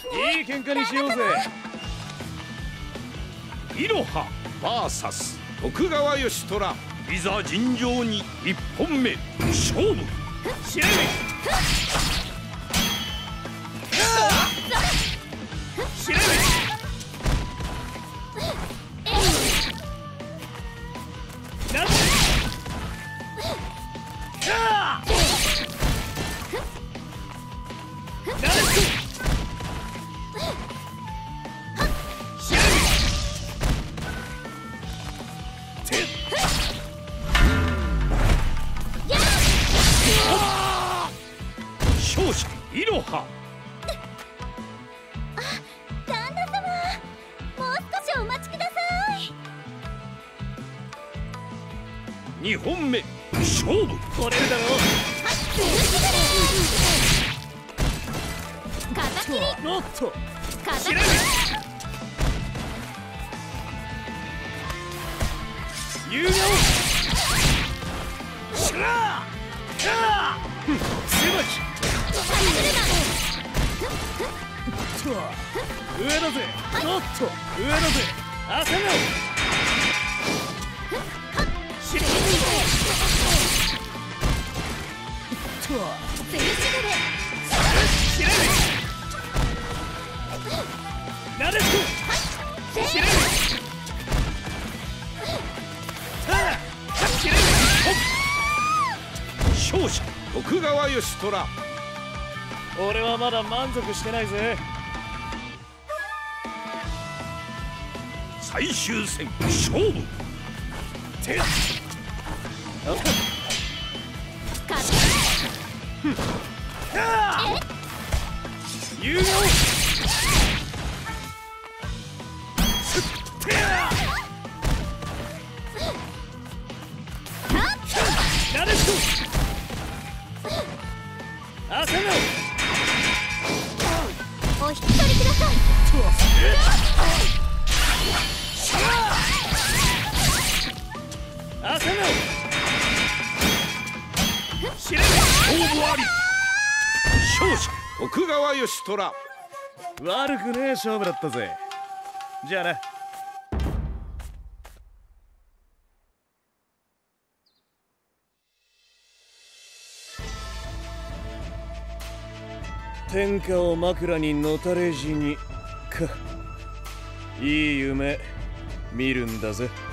いい喧嘩にしようぜ。 いろは VS 徳川義虎、いざ尋常に1本目勝負。 試合試合なん勝者いろは。 旦那様、もう少しお待ちください。 2本目勝負。 取れるだろう。 片切りおっと片切り有料しらあ狭き上だぜ。おっと上だぜ。朝顔しらつゆしぐれしらなでしこしら勝者徳川義虎。 俺はまだ満足してないぜ。 最終戦勝負。 て有料なでしこ朝顔お引き取りください。 朝顔しら勝負あり。勝者徳川義虎。 悪くねえ勝負だったぜ。じゃあな。天下を枕にのたれ死にか。いい夢見るんだぜ。